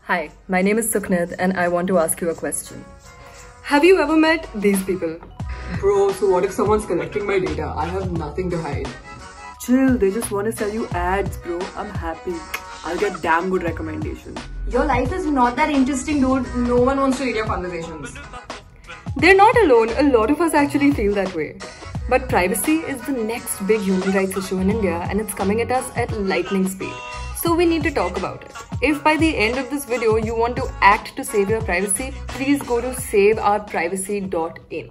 Hi, my name is Sukhnit and I want to ask you a question. Have you ever met these people? Bro, so what if someone's collecting my data? I have nothing to hide. Chill, they just want to sell you ads, bro. I'm happy. I'll get damn good recommendations. Your life is not that interesting, dude. No one wants to read your conversations. They're not alone. A lot of us actually feel that way. But privacy is the next big human rights issue in India and it's coming at us at lightning speed. So we need to talk about it. If by the end of this video you want to act to save your privacy, please go to saveourprivacy.in.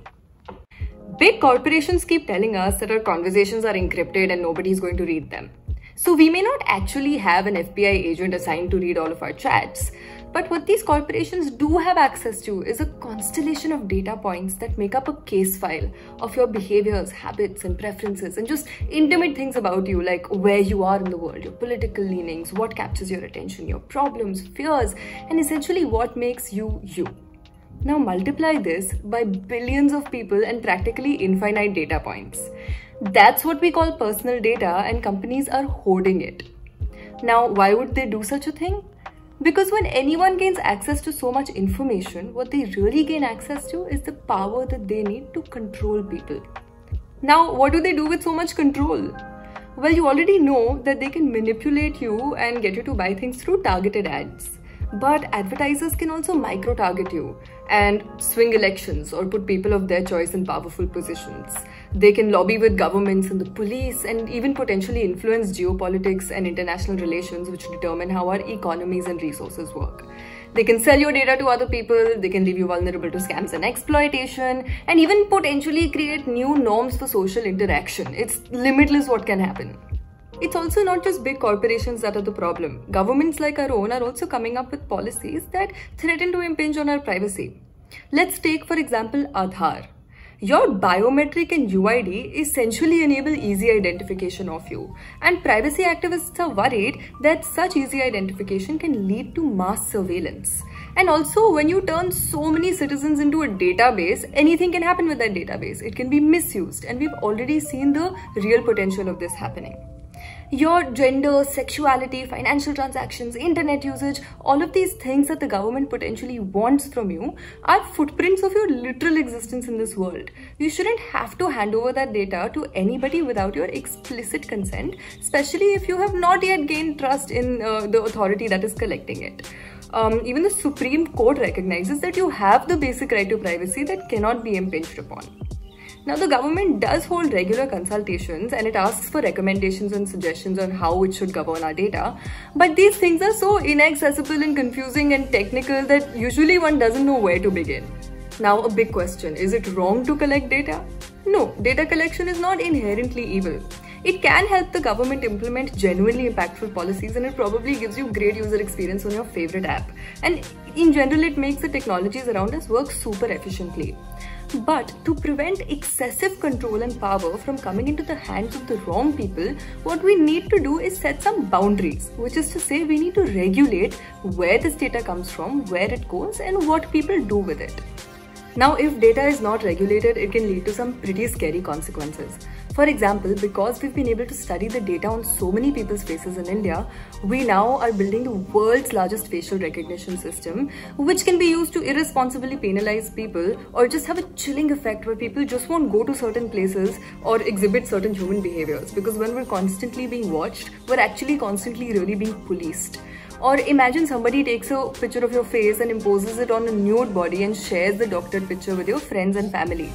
Big corporations keep telling us that our conversations are encrypted and nobody's going to read them. So we may not actually have an FBI agent assigned to read all of our chats, but what these corporations do have access to is a constellation of data points that make up a case file of your behaviors, habits, and preferences, and just intimate things about you, like where you are in the world, your political leanings, what captures your attention, your problems, fears, and essentially what makes you you. Now multiply this by billions of people and practically infinite data points. That's what we call personal data, and companies are hoarding it. Now, why would they do such a thing? Because when anyone gains access to so much information, what they really gain access to is the power that they need to control people. Now, what do they do with so much control? Well, you already know that they can manipulate you and get you to buy things through targeted ads. But advertisers can also micro-target you and swing elections or put people of their choice in powerful positions. They can lobby with governments and the police and even potentially influence geopolitics and international relations, which determine how our economies and resources work. They can sell your data to other people, they can leave you vulnerable to scams and exploitation, and even potentially create new norms for social interaction. It's limitless what can happen. It's also not just big corporations that are the problem. Governments like our own are also coming up with policies that threaten to impinge on our privacy. Let's take, for example, Aadhaar. Your biometric and UID essentially enable easy identification of you. And privacy activists are worried that such easy identification can lead to mass surveillance. And also, when you turn so many citizens into a database, anything can happen with that database. It can be misused, and we've already seen the real potential of this happening. Your gender, sexuality, financial transactions, internet usage, all of these things that the government potentially wants from you are footprints of your literal existence in this world. You shouldn't have to hand over that data to anybody without your explicit consent, especially if you have not yet gained trust in the authority that is collecting it. Even the Supreme Court recognizes that you have the basic right to privacy that cannot be impinged upon. Now, the government does hold regular consultations and it asks for recommendations and suggestions on how it should govern our data. But these things are so inaccessible and confusing and technical that usually one doesn't know where to begin. Now, a big question, is it wrong to collect data? No, data collection is not inherently evil. It can help the government implement genuinely impactful policies, and it probably gives you great user experience on your favorite app. And in general, it makes the technologies around us work super efficiently. But to prevent excessive control and power from coming into the hands of the wrong people, what we need to do is set some boundaries, which is to say we need to regulate where this data comes from, where it goes, and what people do with it. Now, if data is not regulated, it can lead to some pretty scary consequences. For example, because we've been able to study the data on so many people's faces in India, we now are building the world's largest facial recognition system, which can be used to irresponsibly penalize people or just have a chilling effect where people just won't go to certain places or exhibit certain human behaviors. Because when we're constantly being watched, we're actually constantly really being policed. Or imagine somebody takes a picture of your face and imposes it on a nude body and shares the doctored picture with your friends and family.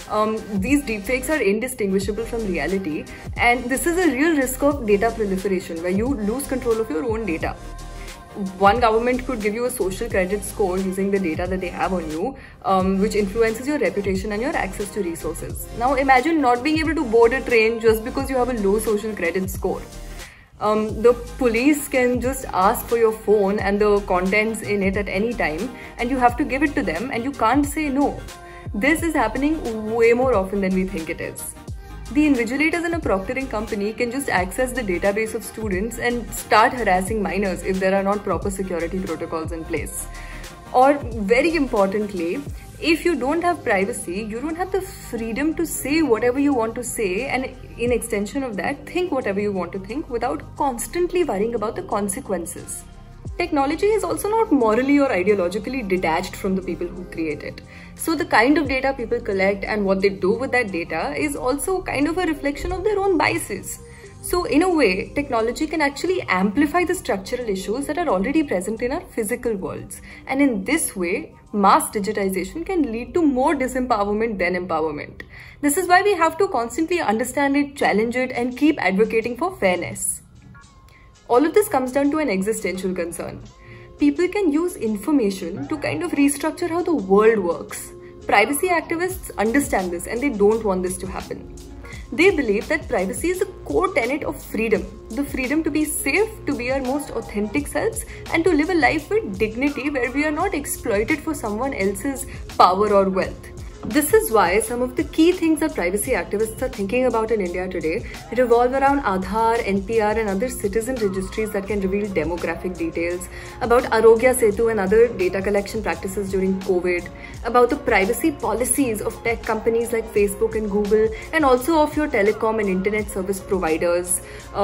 These deepfakes are indistinguishable from reality, and this is a real risk of data proliferation where you lose control of your own data. One government could give you a social credit score using the data that they have on you, which influences your reputation and your access to resources. Now imagine not being able to board a train just because you have a low social credit score. The police can just ask for your phone and the contents in it at any time, and you have to give it to them and you can't say no. This is happening way more often than we think it is. The invigilators in a proctoring company can just access the database of students and start harassing minors if there are not proper security protocols in place. Or very importantly, if you don't have privacy, you don't have the freedom to say whatever you want to say, and in extension of that, think whatever you want to think without constantly worrying about the consequences. technology is also not morally or ideologically detached from the people who create it. So the kind of data people collect and what they do with that data is also kind of a reflection of their own biases. So in a way, technology can actually amplify the structural issues that are already present in our physical worlds. And in this way, mass digitization can lead to more disempowerment than empowerment. This is why we have to constantly understand it, challenge it, and keep advocating for fairness. All of this comes down to an existential concern. People can use information to kind of restructure how the world works. Privacy activists understand this and they don't want this to happen. They believe that privacy is a core tenet of freedom. The freedom to be safe, to be our most authentic selves, and to live a life with dignity where we are not exploited for someone else's power or wealth. This is why some of the key things that privacy activists are thinking about in India today revolve around Aadhaar, NPR and other citizen registries that can reveal demographic details, about Arogya Setu and other data collection practices during COVID, about the privacy policies of tech companies like Facebook and Google, and also of your telecom and internet service providers,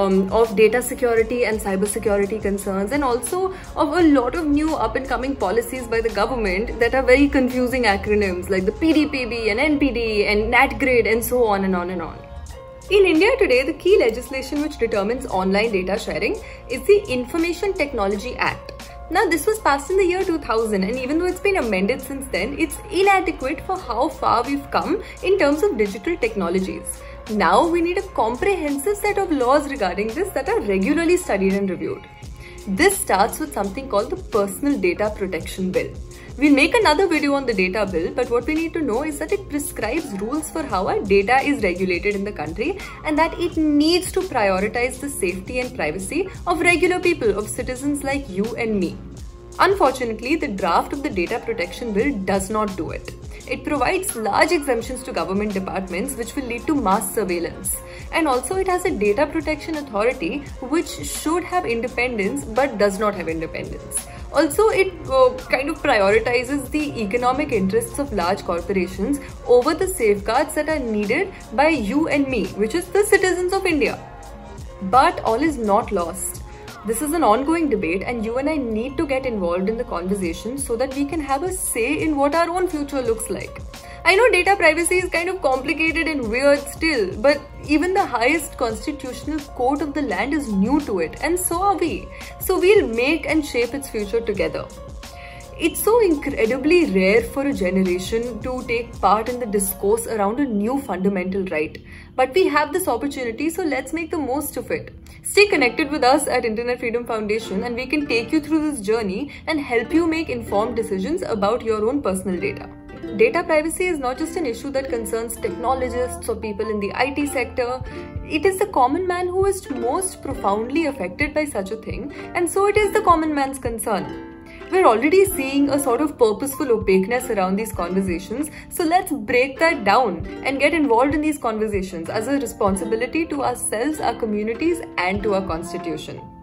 of data security and cyber security concerns, and also of a lot of new up-and-coming policies by the government that are very confusing acronyms like the PDPB and NPD and NatGrid and so on and on and on. In India today, the key legislation which determines online data sharing is the Information Technology Act. Now, this was passed in the year 2000, and even though it's been amended since then, it's inadequate for how far we've come in terms of digital technologies. Now, we need a comprehensive set of laws regarding this that are regularly studied and reviewed. This starts with something called the Personal Data Protection Bill. We'll make another video on the data bill, but what we need to know is that it prescribes rules for how our data is regulated in the country and that it needs to prioritize the safety and privacy of regular people, of citizens like you and me. Unfortunately, the draft of the Data Protection Bill does not do it. It provides large exemptions to government departments which will lead to mass surveillance. And also it has a data protection authority which should have independence but does not have independence. Also, it kind of prioritizes the economic interests of large corporations over the safeguards that are needed by you and me, which is the citizens of India. But all is not lost. This is an ongoing debate and you and I need to get involved in the conversation so that we can have a say in what our own future looks like. I know data privacy is kind of complicated and weird still, but even the highest constitutional court of the land is new to it, and so are we. So we'll make and shape its future together. It's so incredibly rare for a generation to take part in the discourse around a new fundamental right. But we have this opportunity, so let's make the most of it. Stay connected with us at Internet Freedom Foundation and we can take you through this journey and help you make informed decisions about your own personal data. Data privacy is not just an issue that concerns technologists or people in the IT sector. It is the common man who is most profoundly affected by such a thing, and so it is the common man's concern. We're already seeing a sort of purposeful opaqueness around these conversations, so let's break that down and get involved in these conversations as a responsibility to ourselves, our communities, and to our constitution.